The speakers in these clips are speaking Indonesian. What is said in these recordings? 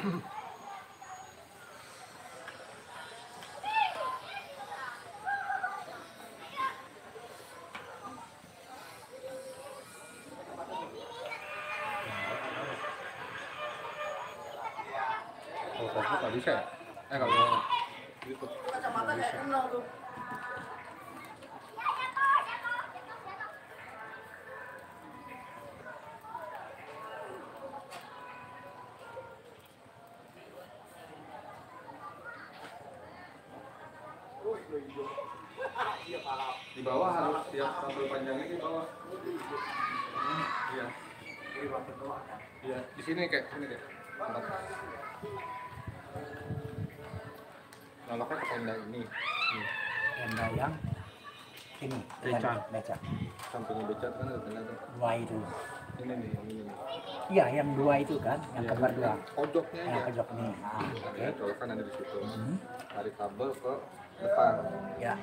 Kalau Facebook nggak bisa ya? Kalau YouTube nggak bisa. Di bawah harus siap sambal panjangnya di bawah. Iya. Iya, di sini kayak sini kayak. Nolaknya ke tenda ini. Tenda yang ini beca. Sampingnya beca kan ada tenda tuh. Dua itu. Ini nih, yang ini nih. Iya, yang dua itu kan, yang kembar dua. Pojoknya Yang ya. pojok nih. Ya, colokan ada di situ. Tarik kabel ke depan. Ya.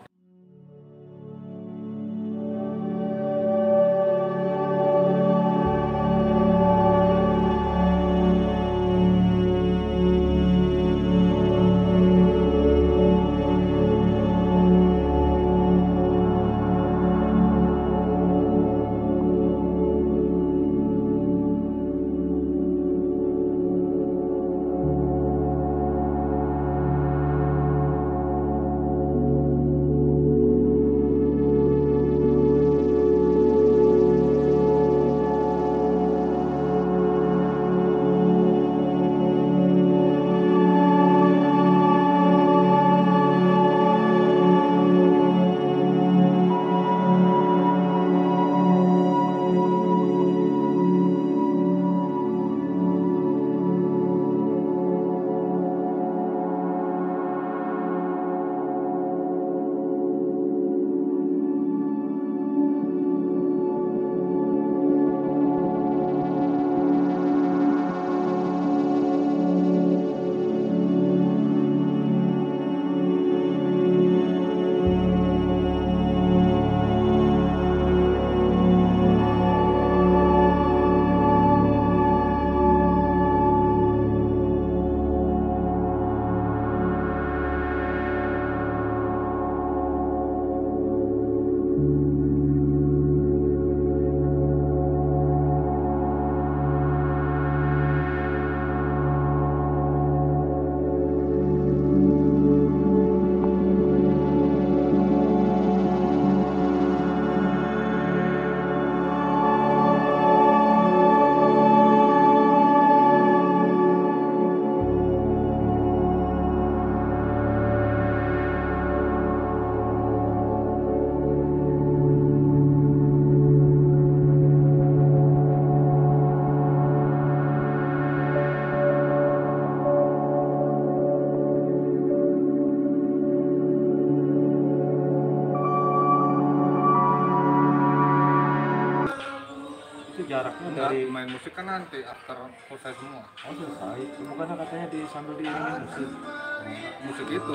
Jaraknya Enggak, dari main musik kan nanti after selesai semua. oh selesai. Bukannya katanya di sambil di musik. Musik itu,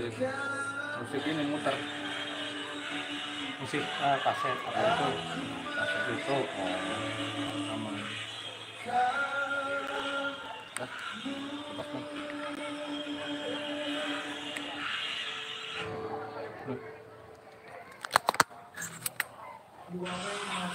musik ini muter. Musik kaset apa itu? Kaset itu. Oh, Aman. Lepas nih. Dua